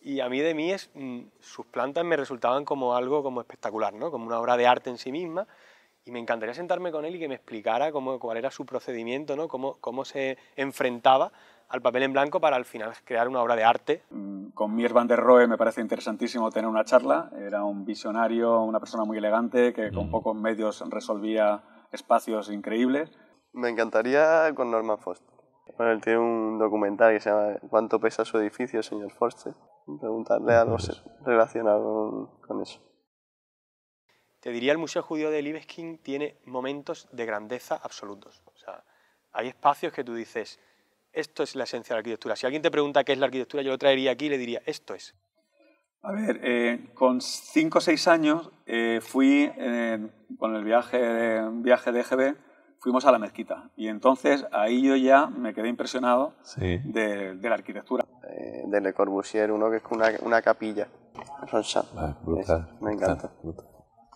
Y a mí de mí sus plantas me resultaban como algo como espectacular, ¿no? Como una obra de arte en sí misma, y me encantaría sentarme con él y que me explicara cuál era su procedimiento, ¿no? Cómo se enfrentaba al papel en blanco para al final crear una obra de arte. Con Mies van der Rohe me parece interesantísimo tener una charla. Era un visionario, una persona muy elegante que con pocos medios resolvía espacios increíbles. Me encantaría con Norman Foster. Bueno, él tiene un documental que se llama ¿Cuánto pesa su edificio, señor Foster? Preguntarle algo relacionado con eso. Te diría, el Museo Judío de Libeskind tiene momentos de grandeza absolutos. O sea, hay espacios que tú dices, esto es la esencia de la arquitectura. Si alguien te pregunta qué es la arquitectura, yo lo traería aquí y le diría, esto es. A ver, con 5 o 6 años fui, con el viaje de EGB, fuimos a la mezquita. Y entonces ahí yo ya me quedé impresionado de la arquitectura. De Le Corbusier, uno que es una capilla. Brutal. Me encanta. Brutal.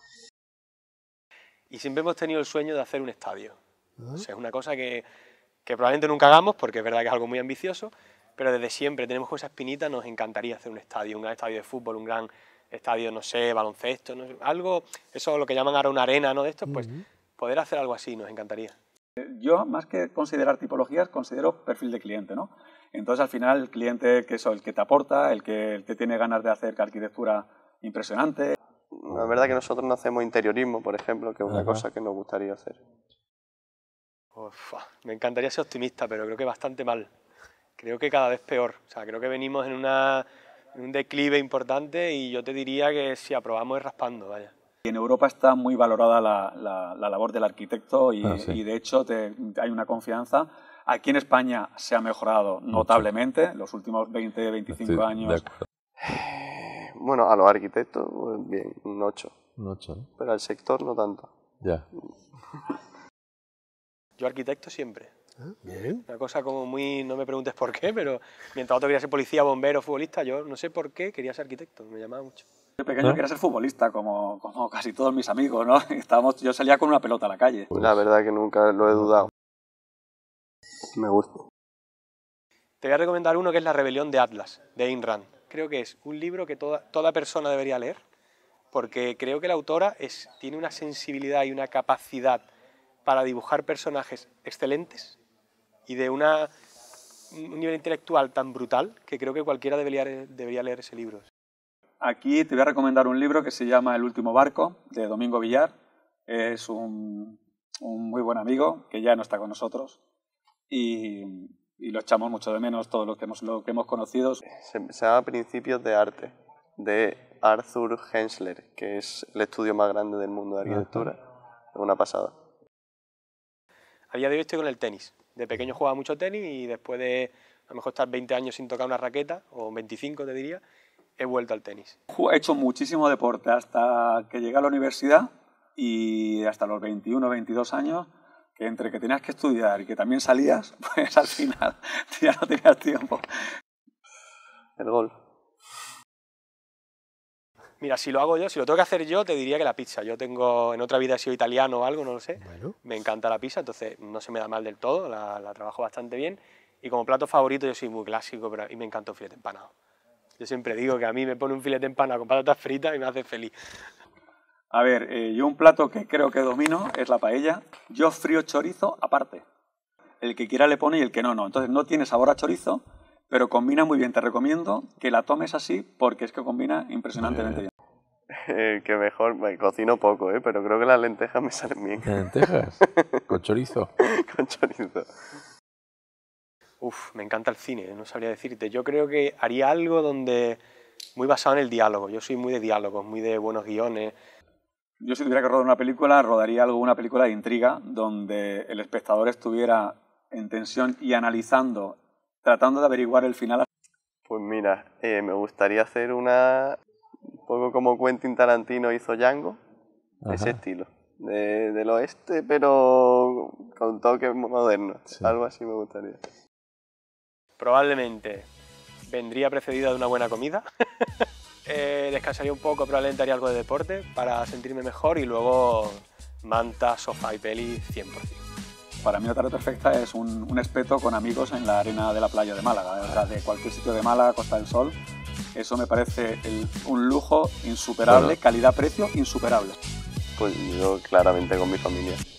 Y siempre hemos tenido el sueño de hacer un estadio. O sea, es una cosa que probablemente nunca hagamos, porque es verdad que es algo muy ambicioso, pero desde siempre tenemos con esa espinita, nos encantaría hacer un gran estadio de fútbol, un gran estadio, no sé, baloncesto, no sé, algo, eso es lo que llaman ahora una arena, ¿no? De esto, pues poder hacer algo así nos encantaría. Yo, más que considerar tipologías, considero perfil de cliente, ¿no? Entonces, al final, el cliente que es el que te aporta, el que tiene ganas de hacer arquitectura impresionante. La verdad que nosotros no hacemos interiorismo, por ejemplo, que es una cosa que nos gustaría hacer. Uf, me encantaría ser optimista, pero creo que bastante mal. Creo que cada vez peor. O sea, creo que venimos en un declive importante y yo te diría que si aprobamos es raspando, vaya. En Europa está muy valorada la labor del arquitecto y de hecho hay una confianza. Aquí en España se ha mejorado notablemente los últimos 20, 25 años. Bueno, a los arquitectos, pues bien, un 8. Un 8, ¿no? Pero al sector no tanto. Ya. Yo arquitecto siempre. Bien. Una cosa como muy, no me preguntes por qué, pero mientras otro quería ser policía, bombero, futbolista, yo no sé por qué quería ser arquitecto, me llamaba mucho. De pequeño quería ser futbolista, como casi todos mis amigos, ¿no? Yo salía con una pelota a la calle. La verdad que nunca lo he dudado. Me gusta. Te voy a recomendar uno que es La rebelión de Atlas, de Ayn Rand. Creo que es un libro que toda persona debería leer, porque creo que la autora tiene una sensibilidad y una capacidad para dibujar personajes excelentes y de un nivel intelectual tan brutal que creo que cualquiera debería leer ese libro. Aquí te voy a recomendar un libro que se llama El último barco, de Domingo Villar. Es un muy buen amigo que ya no está con nosotros y lo echamos mucho de menos todos los que hemos conocido. Se llama Principios de Arte, de Arthur Hensler, que es el estudio más grande del mundo de arquitectura. Es una pasada. A día de hoy estoy con el tenis. De pequeño jugaba mucho tenis y después de a lo mejor estar 20 años sin tocar una raqueta, o 25 te diría, he vuelto al tenis. He hecho muchísimo deporte hasta que llegué a la universidad y hasta los 21, 22 años, que entre que tenías que estudiar y que también salías, pues al final ya no tenías tiempo. El golf. Mira, si lo hago yo, si lo tengo que hacer yo, te diría que la pizza. Yo en otra vida he sido italiano o algo, no lo sé. Bueno. Me encanta la pizza, entonces no se me da mal del todo, la trabajo bastante bien. Y como plato favorito yo soy muy clásico, y me encanta un filete empanado. Yo siempre digo que a mí me pone un filete empanado con patatas fritas y me hace feliz. A ver, yo un plato que creo que domino es la paella. Yo frío chorizo aparte. El que quiera le pone y el que no, no. Entonces no tiene sabor a chorizo, pero combina muy bien. Te recomiendo que la tomes así porque es que combina impresionantemente bien. Que mejor, me cocino poco, pero creo que las lentejas me salen bien. ¿Lentejas? ¿Con chorizo? Con chorizo. Uf, me encanta el cine, no sabría decirte. Yo creo que haría algo muy basado en el diálogo. Yo soy muy de diálogos, muy de buenos guiones. Yo si tuviera que rodar una película, rodaría una película de intriga donde el espectador estuviera en tensión y analizando, tratando de averiguar el final. Pues mira, me gustaría hacer una, un poco como Quentin Tarantino hizo Django, ese estilo, del oeste, pero con toques modernos, algo así me gustaría. Probablemente vendría precedida de una buena comida, descansaría un poco, probablemente haría algo de deporte para sentirme mejor y luego manta, sofá y peli 100%. Para mí la tarde perfecta es un espeto con amigos en la arena de la playa de Málaga, de cualquier sitio de Málaga, Costa del Sol, Eso me parece un lujo insuperable, Bueno. calidad-precio insuperable. Pues yo claramente con mi familia.